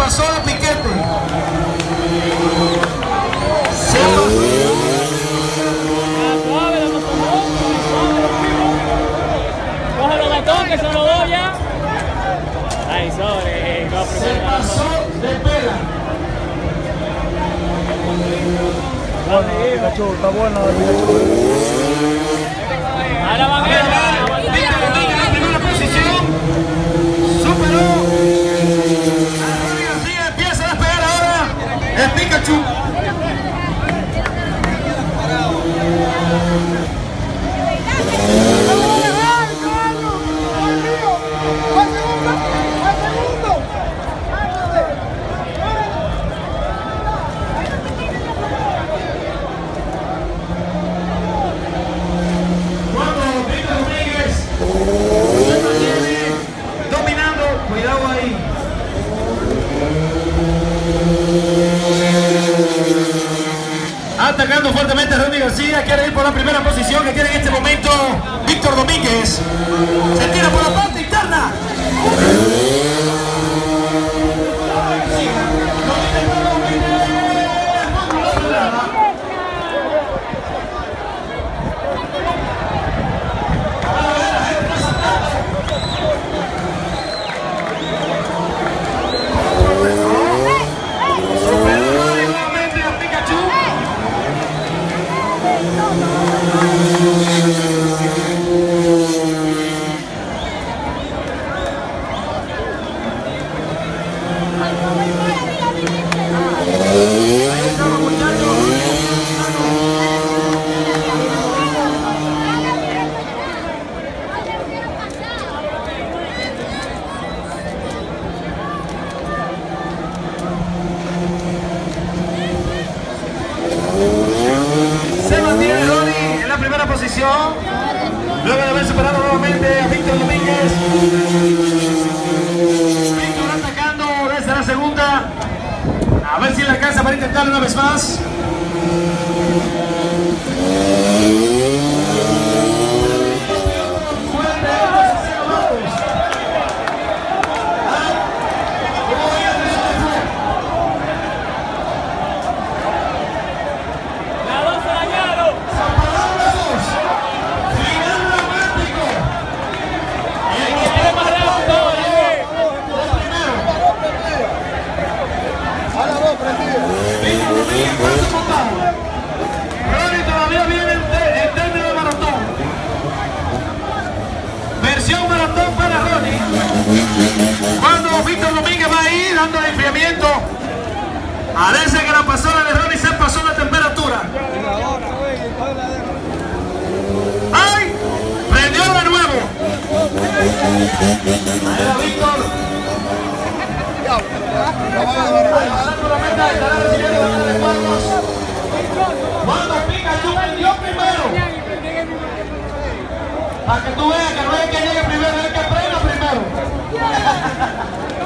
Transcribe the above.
pasó de piquete. Se pasó. Cógelo gatón, que son los dos ya. Ay, sobre. Se pasó de pela. Bueno, Pikachu, está bueno el Pikachu. Ahora van a ver. Víctor Domínguez en la primera posición. Superó. Ronnie García empieza a despegar ahora el Pikachu. Cuidado ahí. Atacando fuertemente a Ronnie García, quiere ir por la primera posición que tiene en este momento Víctor Domínguez. Se tira por la parte interna. Luego de haber superado nuevamente a Víctor Domínguez. Víctor atacando desde la segunda. A ver si le alcanza para intentarlo una vez más. Ronnie todavía viene en términos de maratón. Versión maratón para Ronnie. Cuando Víctor Domínguez va ahí dando el enfriamiento, parece que la pasola de Ronnie se pasó la temperatura. ¡Ay! Prendió de nuevo. Ahí va Víctor. Cuando Pikachu vendió primero, para que tú veas que no es que llegue primero, es que prenda primero.